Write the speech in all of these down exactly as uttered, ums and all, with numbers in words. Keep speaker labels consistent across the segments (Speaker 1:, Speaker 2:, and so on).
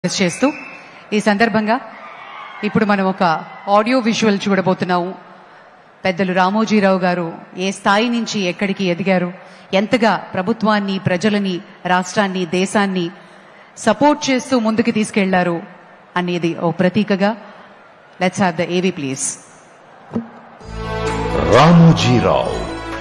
Speaker 1: చేస్తూ ఈ సందర్భంగా ఇప్పుడు మనం ఒక ఆడియో విజువల్ చూడబోతున్నాము. పెద్దలు రామోజీరావు గారు ఏ స్థాయి నుంచి ఎక్కడికి ఎదిగారు, ఎంతగా ప్రభుత్వాన్ని, ప్రజలని, రాష్ట్రాన్ని, దేశాన్ని సపోర్ట్ చేస్తూ ముందుకు తీసుకెళ్లారు అనేది ఓ ప్రతీకగా. Let's have the AV please.
Speaker 2: Ramoji Rao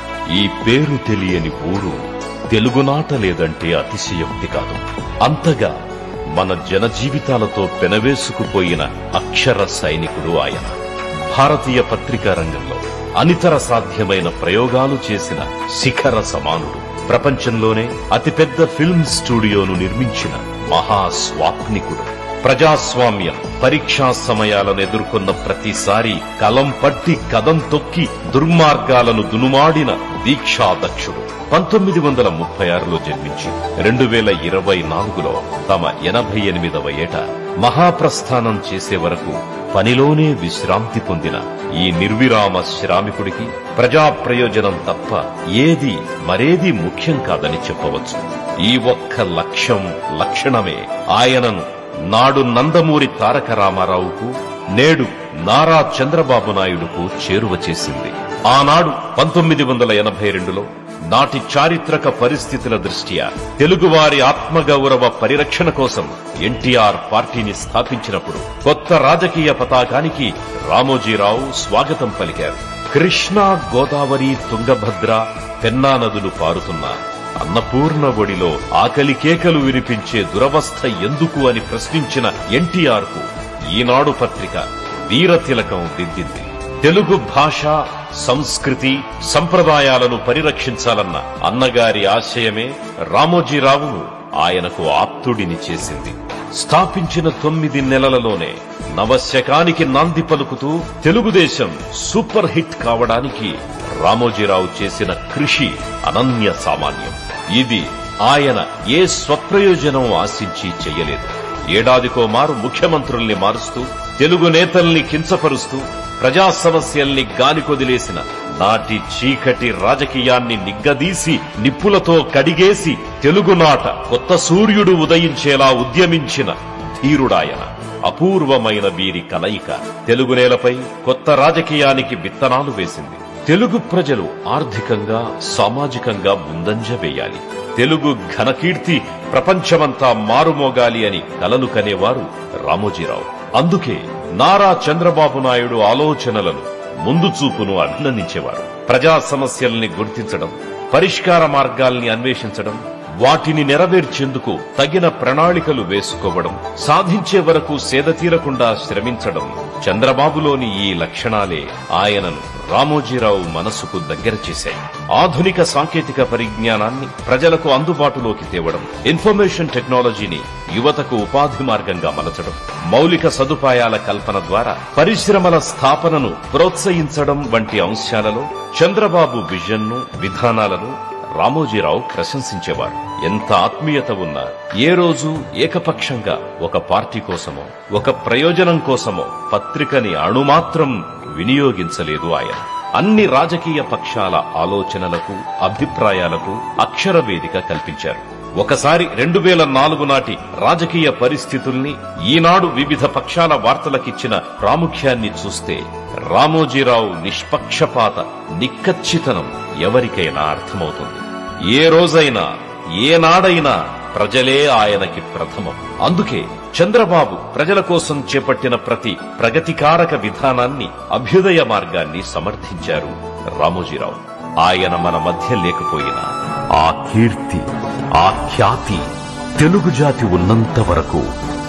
Speaker 2: ఈ పేరు తెలియని ఊరు తెలుగునాట లేదంటే అతిశయోక్తి కాదు. అంతగా మన జనజీవితాలతో పెనవేసుకుపోయిన అక్షర సైనికుడు ఆయన. భారతీయ పత్రికా రంగంలో అనితర సాధ్యమైన ప్రయోగాలు చేసిన శిఖర సమానుడు. ప్రపంచంలోనే అతిపెద్ద ఫిల్మ్ స్టూడియోను నిర్మించిన మహాస్వాప్నికుడు. ప్రజాస్వామ్యం పరీక్షా సమయాలను ఎదుర్కొన్న ప్రతిసారి కలం పట్టి కదం తొక్కి దుర్మార్గాలను దునుమాడిన దీక్షాదక్షుడు. పంతొమ్మిది వందల ముప్పై ఆరులో జన్మించి రెండు వేల ఇరవై నాలుగులో తమ ఎనభై ఎనిమిదవ ఏట మహాప్రస్థానం చేసే వరకు పనిలోనే విశ్రాంతి పొందిన ఈ నిర్విరామ శ్రామికుడికి ప్రజా ప్రయోజనం తప్ప ఏది మరేది ముఖ్యం కాదని చెప్పవచ్చు. ఈ ఒక్క లక్ష్యం, లక్షణమే ఆయనను నాడు నందమూరి తారక రామారావుకు, నేడు నారా చంద్రబాబు నాయుడుకు చేరువ చేసింది. ఆనాడు పంతొమ్మిది వందల ఎనభై రెండులో నాటి చారిత్రక పరిస్థితుల దృష్ట్యా తెలుగువారి ఆత్మగౌరవ పరిరక్షణ కోసం ఎన్టీఆర్ పార్టీని స్థాపించినప్పుడు కొత్త రాజకీయ పతాకానికి రామోజీరావు స్వాగతం పలికారు. కృష్ణా, గోదావరి, తుంగభద్ర, పెన్నా నదులు పారుతున్న అన్నపూర్ణ ఒడిలో ఆకలి కేకలు వినిపించే దురవస్థ ఎందుకు అని ప్రశ్నించిన ఎన్టీఆర్ కు ఈనాడు పత్రిక వీరతిలకం దిద్దింది. తెలుగు భాష, సంస్కృతి, సంప్రదాయాలను పరిరక్షించాలన్న అన్నగారి ఆశయమే రామోజీరావును ఆయనకు ఆప్తుడిని చేసింది. స్థాపించిన తొమ్మిది నెలలలోనే నవశకానికి నాంది పలుకుతూ తెలుగుదేశం సూపర్ హిట్ కావడానికి రామోజీరావు చేసిన కృషి అనన్య సామాన్యం. ఇది ఆయన ఏ స్వప్రయోజనం ఆశించి చెయ్యలేదు. ఏడాదికో మారు ముఖ్యమంత్రుల్ని మారుస్తూ, తెలుగు నేతల్ని కించపరుస్తూ, ప్రజా సమస్యల్ని గాలికొదిలేసిన నాటి చీకటి రాజకీయాన్ని నిగ్గదీసి నిప్పులతో కడిగేసి తెలుగునాట కొత్త సూర్యుడు ఉదయించేలా ఉద్యమించిన ధీరుడాయన. అపూర్వమైన వీరి కలయిక తెలుగు నేలపై కొత్త రాజకీయానికి విత్తనాలు వేసింది. తెలుగు ప్రజలు ఆర్థికంగా, సామాజికంగా ముందంజ వేయాలి, తెలుగు ఘనకీర్తి ప్రపంచమంతా మారుమోగాలి అని కలలు కనేవారు రామోజీరావు. అందుకే నారా చంద్రబాబు నాయుడు ఆలోచనలను, ముందు చూపును అభినందించేవారు. ప్రజా సమస్యల్ని గుర్తించడం, పరిష్కార మార్గాల్ని అన్వేషించడం, వాటిని నెరవేర్చేందుకు తగిన ప్రణాళికలు వేసుకోవడం, సాధించే వరకు సేద తీరకుండా శ్రమించడం, చంద్రబాబులోని ఈ లక్షణాలే ఆయనను రామోజీరావు మనసుకు దగ్గర చేశాయి. ఆధునిక సాంకేతిక పరిజ్ఞానాన్ని ప్రజలకు అందుబాటులోకి తేవడం, ఇన్ఫర్మేషన్ టెక్నాలజీని యువతకు ఉపాధి మార్గంగా మలచడం, మౌలిక సదుపాయాల కల్పన ద్వారా పరిశ్రమల స్థాపనను ప్రోత్సహించడం వంటి అంశాలలో చంద్రబాబు విజన్ను, విధానాలను రామోజీరావు ప్రశంసించేవారు. ఎంత ఆత్మీయత ఉన్నా ఏ రోజు ఏకపక్షంగా ఒక పార్టీ కోసమో, ఒక ప్రయోజనం కోసమో పత్రికని అణుమాత్రం వినియోగించలేదు ఆయన. అన్ని రాజకీయ పక్షాల ఆలోచనలకు, అభిప్రాయాలకు అక్షర వేదిక కల్పించారు. ఒకసారి రెండు వేల నాలుగు నాటి రాజకీయ పరిస్థితుల్ని, ఈనాడు వివిధ పక్షాల వార్తలకిచ్చిన ప్రాముఖ్యాన్ని చూస్తే రామోజీరావు నిష్పక్షపాత నిక్కచ్చితనం ఎవరికైనా అర్థమవుతుంది. ఏ రోజైనా, ఏనాడైనా ప్రజలే ఆయనకి ప్రథమం. అందుకే చంద్రబాబు ప్రజల కోసం చేపట్టిన ప్రతి ప్రగతికారక విధానాన్ని, అభ్యుదయ మార్గాన్ని సమర్థించారు రామోజీరావు. ఆయన మన మధ్య లేకపోయినా ఆ కీర్తి, ఆ ఖ్యాతి తెలుగు జాతి ఉన్నంత వరకు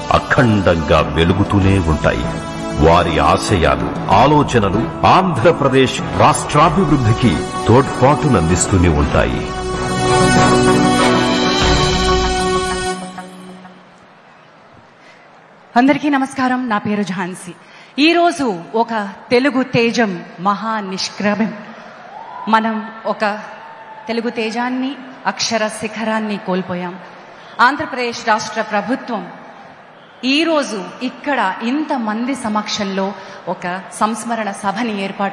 Speaker 2: అఖండంగా వెలుగుతూనే ఉంటాయి. వారి ఆశయాలు, ఆలోచనలు ఆంధ్రప్రదేశ్ రాష్ట్రాభివృద్ధికి తోడ్పాటునందిస్తూనే ఉంటాయి.
Speaker 1: అందరికీ నమస్కారం. నా పేరు ఝాన్సీ. ఈరోజు ఒక తెలుగు తేజం మహా నిష్క్రమం. మనం ఒక తెలుగు తేజాన్ని, అక్షర శిఖరాన్ని కోల్పోయాం. ఆంధ్రప్రదేశ్ రాష్ట్ర ప్రభుత్వం ఈరోజు ఇక్కడ ఇంతమంది సమక్షంలో ఒక సంస్మరణ సభని ఏర్పాటు